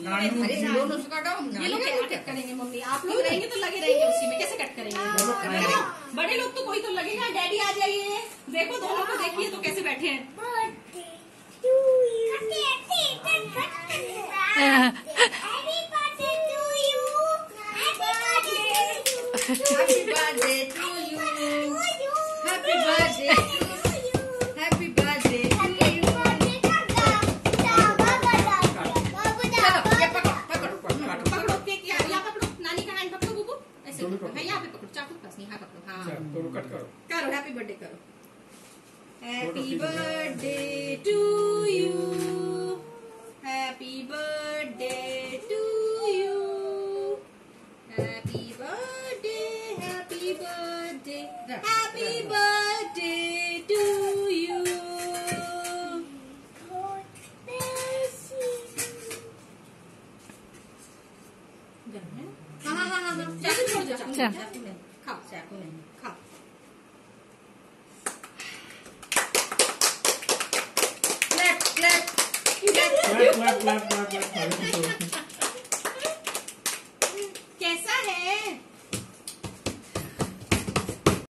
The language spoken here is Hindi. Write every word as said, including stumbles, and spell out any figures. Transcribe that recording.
अरे दोनों से काटो। ये लोग कैसे कट करेंगे मम्मी? आप लोग रहेंगे तो लगे रहेंगे उसी में, कैसे कट करेंगे? बड़े लोग तो कोई तो लगेगा। डैडी आ जाइए, देखो दोनों को देखिए तो कैसे बैठे हैं। Happy birthday to you. Happy birthday to you. Happy birthday to you. चलो ये पकड़ो पकड़ो पकड़ो केक, यहाँ यहाँ पकड़ो, नानी का हैंड पकड़ो बुबू, ऐसे पकड़ो। हाँ यहाँ पे पकड़ो, चाकू पास नहीं, हाँ पकड़ो। हाँ दोनों कट करो करो, हैप्पी बर्थडे करो। Happy birthday to you, happy birthday to you, happy birthday, happy birthday, happy birthday to you. हाँ हाँ हाँ हाँ, चाकू छोड़ दो, चाकू नहीं, खाओ चाकू नहीं, खाओ। clap clap clap clap clap clap clap